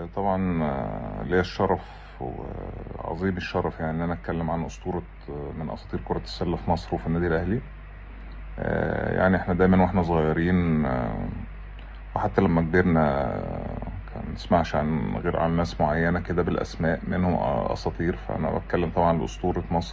طبعا ليا الشرف وعظيم الشرف يعني ان انا اتكلم عن اسطوره من اساطير كره السله في مصر وفي النادي الاهلي. يعني احنا دايما واحنا صغيرين وحتى لما كبرنا كان نسمعش غير عن ناس معينه كده بالاسماء منهم اساطير. فانا بتكلم طبعا عن اسطوره مصر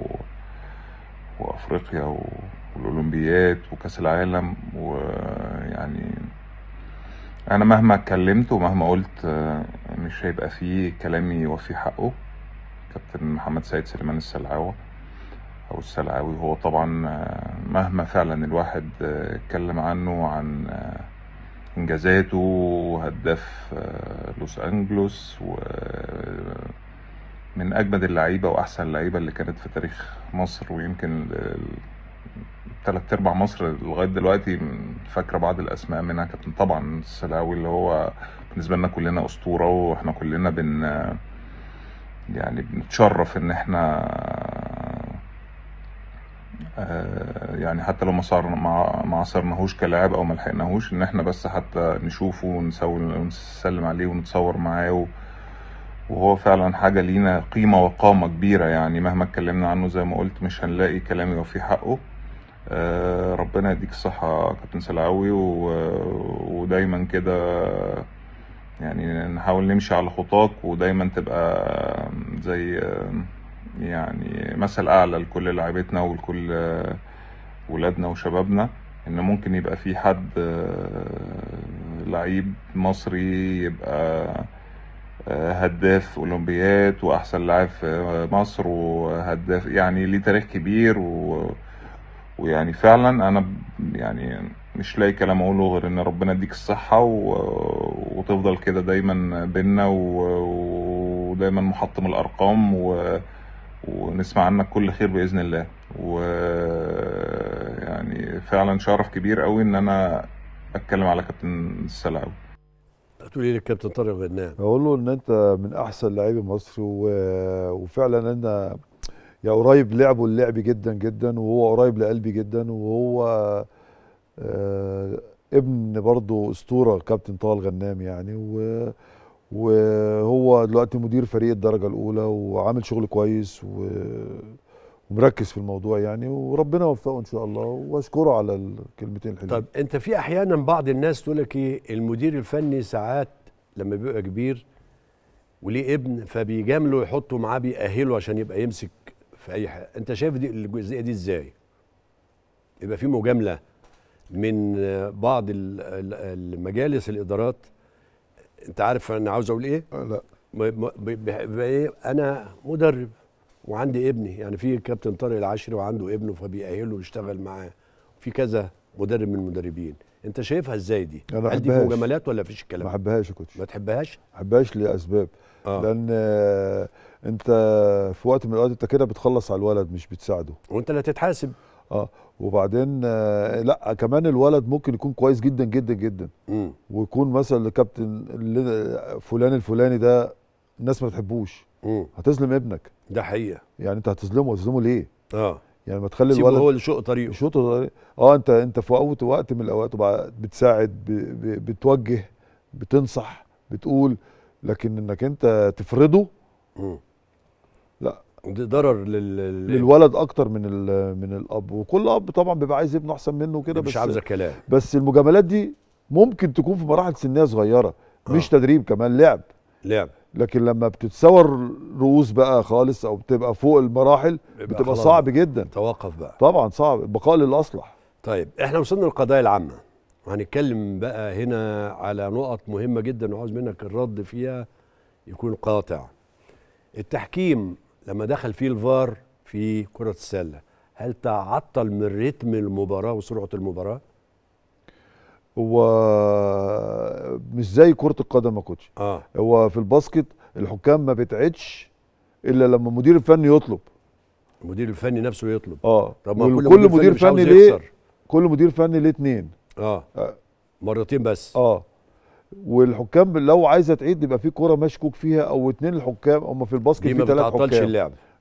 وافريقيا والاولمبيات وكاس العالم. ويعني انا مهما اتكلمت ومهما قلت مش هيبقى فيه كلامي يوفي حقه. كابتن محمد سيد سليمان السلعاوي او السلعاوي هو طبعا مهما فعلا الواحد اتكلم عنه عن انجازاته، هداف لوس انجلوس ومن اجمد اللعيبه واحسن اللعيبه اللي كانت في تاريخ مصر، ويمكن تلات ارباع مصر لغايه دلوقتي فاكره بعض الاسماء منها. كابتن طبعا السلعاوي اللي هو بالنسبه لنا كلنا اسطوره، واحنا كلنا يعني بنتشرف ان احنا يعني حتى لو ما عصرناهوش كلاعب او ما لحقناهوش، ان احنا بس حتى نشوفه ونسلم عليه ونتصور معاه. وهو فعلا حاجه لينا قيمه وقامه كبيره، يعني مهما اتكلمنا عنه زي ما قلت مش هنلاقي كلام يوفي حقه. ربنا يديك الصحة كابتن سلعاوي، ودايما كده يعني نحاول نمشي على خطاك، ودايما تبقى زي يعني مثل أعلى لكل لاعبتنا ولكل ولادنا وشبابنا، إن ممكن يبقى في حد لعيب مصري يبقى هداف أولمبيات وأحسن لاعب في مصر وهداف، يعني ليه تاريخ كبير. ويعني فعلا انا يعني مش لاقي كلام اقوله غير ان ربنا يديك الصحة وتفضل كده دايما بينا ودايما محطم الارقام ونسمع عنك كل خير باذن الله. ويعني فعلا شرف كبير قوي ان انا اتكلم على كابتن السلعاوي. هتقولي لي الكابتن طارق غنام؟ اقول له ان انت من احسن لاعبي مصر وفعلا انا يا قريب لعبه اللعبي جدا جدا، وهو قريب لقلبي جدا، وهو ابن برضه اسطوره كابتن طه الغنام يعني. وهو دلوقتي مدير فريق الدرجه الاولى وعامل شغل كويس ومركز في الموضوع يعني، وربنا يوفقه ان شاء الله، واشكره على الكلمتين الحلوين. طب انت في احيانا بعض الناس تقول لك ايه، المدير الفني ساعات لما بيبقى كبير وليه ابن فبيجامله يحطه معاه بيأهله عشان يبقى يمسك في اي حاجه. انت شايف دي الجزئيه دي ازاي؟ يبقى في مجامله من بعض المجالس الادارات. انت عارف انا عاوز اقول ايه؟ لا بيبقى ايه، انا مدرب وعندي ابني، يعني في كابتن طارق العشري وعنده ابنه فبيأهله يشتغل معاه، في كذا مدرب من المدربين. انت شايفها ازاي دي؟ هل دي مجاملات ولا فيش الكلام؟ ما بحبهاش يا كوتش. ما تحبهاش؟ ما بحبهاش لاسباب. لان انت في وقت من الاوقات انت كده بتخلص على الولد مش بتساعده، وانت اللي هتتحاسب. وبعدين لا كمان الولد ممكن يكون كويس جدا جدا جدا، ويكون مثلا الكابتن فلان الفلاني ده الناس ما تحبوش، هتظلم ابنك. ده حقيقه يعني انت هتظلمه ليه؟ يعني ما تخلي سيبه الولد هو اللي شق طريقه. انت في وقت من الاوقات بتساعد، بتوجه، بتنصح، بتقول، لكن انك انت تفرضه لا، دي ضرر للولد اكتر من الاب. وكل اب طبعا بيبقى عايز ابنه احسن منه كده، مش عاوزه كلام. بس المجاملات دي ممكن تكون في مراحل سنيه صغيره، مش تدريب، كمان لعب. لكن لما بتتسور رؤوس بقى خالص او بتبقى فوق المراحل بتبقى صعب جدا. توقف بقى طبعا صعب، البقاء للاصلح. طيب احنا وصلنا للقضايا العامه، وهنتكلم بقى هنا على نقط مهمه جدا وعاوز منك الرد فيها يكون قاطع. التحكيم لما دخل فيه الفار في كرة السلة، هل تعطل من رتم المباراة وسرعة المباراة؟ هو مش زي كرة القدم يا كوتش. هو في الباسكت الحكام ما بتعدش الا لما المدير الفني يطلب. المدير الفني نفسه يطلب. طب ما كل مدير فني ليه؟ كل مدير فني ليه اتنين. مرتين بس. والحكام لو عايزه تعيد يبقى في كرة مشكوك فيها او اتنين الحكام، هم في الباسكت في 3 حكام. دي ما بتعطلش اللعب.